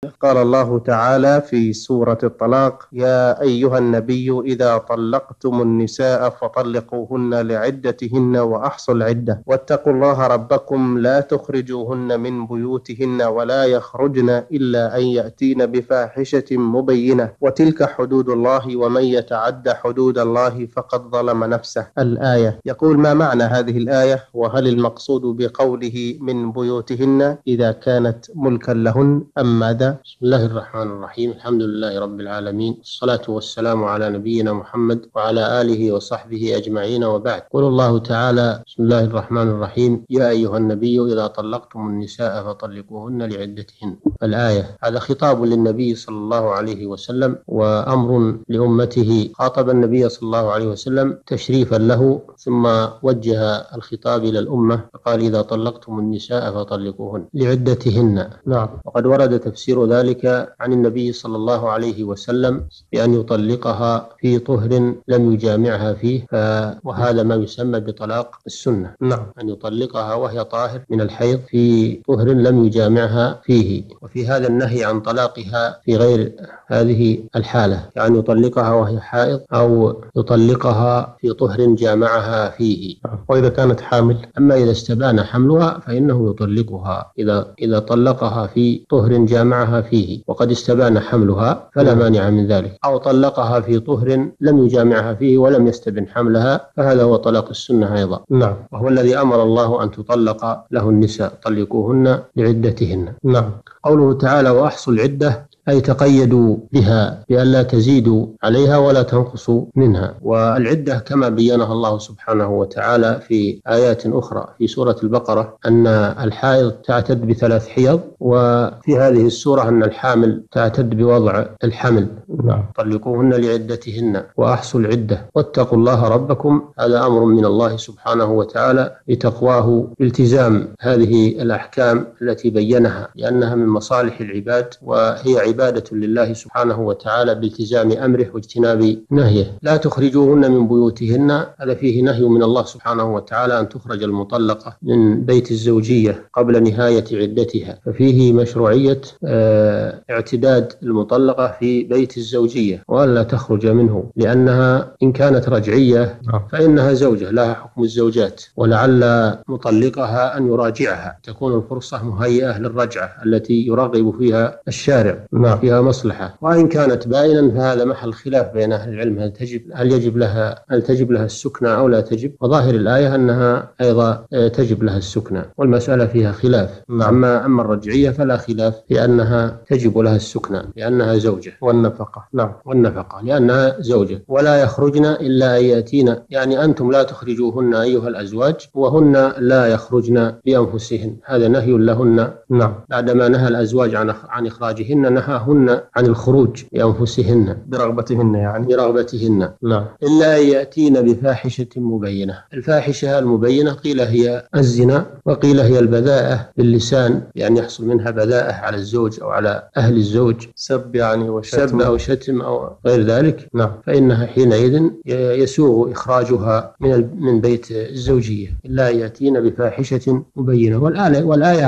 قال الله تعالى في سورة الطلاق: يا أيها النبي إذا طلقتم النساء فطلقوهن لعدتهن وأحصوا العدة واتقوا الله ربكم لا تخرجوهن من بيوتهن ولا يخرجن إلا أن يأتين بفاحشة مبينة وتلك حدود الله ومن يتعد حدود الله فقد ظلم نفسه. الآية. يقول: ما معنى هذه الآية؟ وهل المقصود بقوله من بيوتهن إذا كانت ملكا لهن أم ماذا؟ بسم الله الرحمن الرحيم. الحمد لله رب العالمين، الصلاة والسلام على نبينا محمد وعلى آله وصحبه أجمعين، وبعد. قول الله تعالى: بسم الله الرحمن الرحيم: يا أيها النبي إذا طلقتم النساء فطلقوهن لعدتهن. الآية. هذا خطاب للنبي صلى الله عليه وسلم وأمر لأمته. خاطب النبي صلى الله عليه وسلم تشريفا له، ثم وجه الخطاب إلى الأمة فقال: إذا طلقتم النساء فطلقوهن لعدتهن. نعم. وقد ورد تفسير ذلك عن النبي صلى الله عليه وسلم بأن يطلقها في طهر لم يجامعها فيه، وهذا ما يسمى بطلاق السنة. نعم. أن يطلقها وهي طاهر من الحيض في طهر لم يجامعها فيه. وفي هذا النهي عن طلاقها في غير هذه الحالة، يعني يطلقها وهي حائض أو يطلقها في طهر جامعها فيه. وإذا كانت حامل؟ أما إذا استبان حملها فإنه يطلقها إذا طلقها في طهر جامعها فيه وقد استبان حملها فلا مانع من ذلك، أو طلقها في طهر لم يجامعها فيه ولم يستبن حملها، فهذا هو طلاق السنة أيضا. نعم. وهو الذي أمر الله أن تطلق له النساء: طلقوهن لعدتهن. نعم. قوله تعالى: وأحصوا العدة، أي تقيدوا بها بأن لا تزيدوا عليها ولا تنقصوا منها. والعدة كما بينها الله سبحانه وتعالى في آيات أخرى في سورة البقرة أن الحائض تعتد ب3 حيض، وفي هذه السورة أن الحامل تعتد بوضع الحمل. نعم. طلقوهن لعدتهن وأحصوا العدة واتقوا الله ربكم. هذا أمر من الله سبحانه وتعالى لتقواه التزام هذه الأحكام التي بينها، لأنها من مصالح العباد، وهي عبادة لله سبحانه وتعالى بالتزام أمره واجتناب نهيه. لا تخرجوهن من بيوتهن، هذا فيه نهي من الله سبحانه وتعالى أن تخرج المطلقة من بيت الزوجية قبل نهاية عدتها، ففيه مشروعية اعتداد المطلقة في بيت الزوجية وألا تخرج منه، لأنها إن كانت رجعية فإنها زوجة لها حكم الزوجات، ولعل مطلقها أن يراجعها، تكون الفرصة مهيئة للرجعة التي يرغب فيها الشارع، فيها مصلحة. وإن كانت بائنا فهذا محل خلاف بين أهل العلم، هل تجب لها السكنى أو لا تجب، وظاهر الآية أنها أيضا تجب لها السكنى، والمسألة فيها خلاف. أما الرجعية فلا خلاف في أنها تجب لها السكنى لأنها زوجة، والنفقة لأنها زوجة. ولا يخرجن إلا أن يأتين، يعني أنتم لا تخرجوهن أيها الأزواج وهن لا يخرجن بأنفسهن، هذا نهي لهن. بعدما نهى الأزواج عن إخراجهن نهاهن عن الخروج بأنفسهن برغبتهن، يعني برغبتهن. إلا أن يأتين بفاحشة مبينة. الفاحشة المبينة قيل هي الزنا، وقيل هي البذاءة باللسان، يعني يحصل منها بذاءة على الزوج أو على أهل الزوج، سب يعني وشتم، سب أو شتم أو غير ذلك. فإنها حينئذ يسوغ إخراجها من بيت الزوجية. إلا أن يأتين بفاحشة مبينة. والآية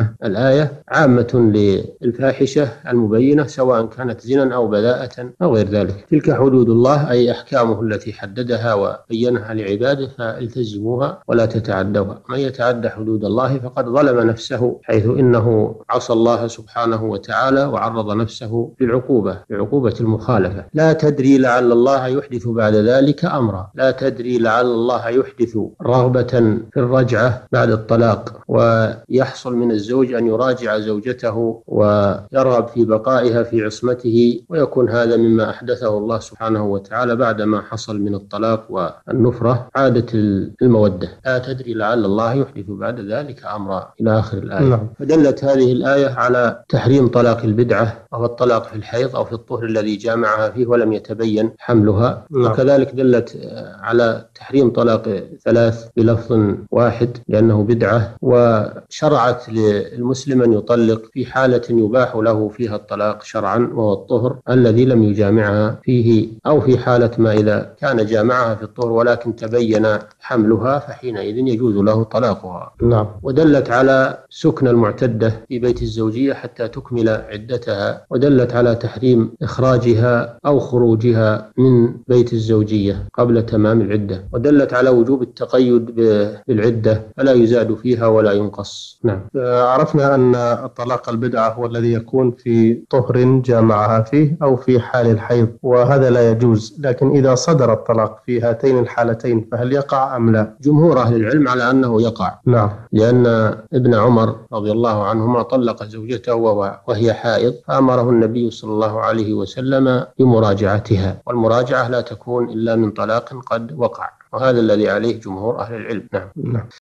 عامة للفاحشة المبينة، سواء كانت زنا أو بذاءة أو غير ذلك. تلك حدود الله، أي أحكامه التي حددها وبينها لعباده، فالتزموها ولا تتعدوها. من يتعدى حدود الله فقد ظلم نفسه، حيث إنه عصى الله سبحانه وتعالى وعرض نفسه لعقوبة المخالفة. لا تدري لعل الله يحدث بعد ذلك أمرا. لا تدري لعل الله يحدث رغبة في الرجعة بعد الطلاق، ويحصل من الزوج أن يراجع زوجته ويرغب في بقائها في عصمته، ويكون هذا مما أحدثه الله سبحانه وتعالى بعدما حصل من الطلاق والنفرة عادة المودة. لا تدري لعل الله يحدث بعد ذلك أمرا إلى آخر الآية. فدلت هذه الآية على تحريم طلاق البدعة، وهو الطلاق في الحيض أو في الطهر الذي جامعها فيه ولم يتبين حملها. وكذلك دلت على تحريم طلاق 3 بلفظ واحد لأنه بدعة، وشرعت للمسلم أن يطلق في حالة يباح له فيها الطلاق الطلاق شرعا، وهو الطهر الذي لم يجامعها فيه، أو في حالة ما إذا كان جامعها في الطهر ولكن تبين حملها فحينئذ يجوز له طلاقها. نعم. ودلت على سكن المعتدة في بيت الزوجية حتى تكمل عدتها، ودلت على تحريم إخراجها أو خروجها من بيت الزوجية قبل تمام العدة، ودلت على وجوب التقيد بالعدة فلا يزاد فيها ولا ينقص. نعم. عرفنا أن الطلاق البدعة هو الذي يكون في طهر جامعها فيه أو في حال الحيض، وهذا لا يجوز. لكن إذا صدر الطلاق في هاتين الحالتين فهل يقع أم لا؟ جمهور أهل العلم على أنه يقع. نعم. لأن ابن عمر رضي الله عنهما طلق زوجته وهي حائض، فأمره النبي صلى الله عليه وسلم بمراجعتها، والمراجعة لا تكون إلا من طلاق قد وقع، وهذا الذي عليه جمهور أهل العلم. نعم.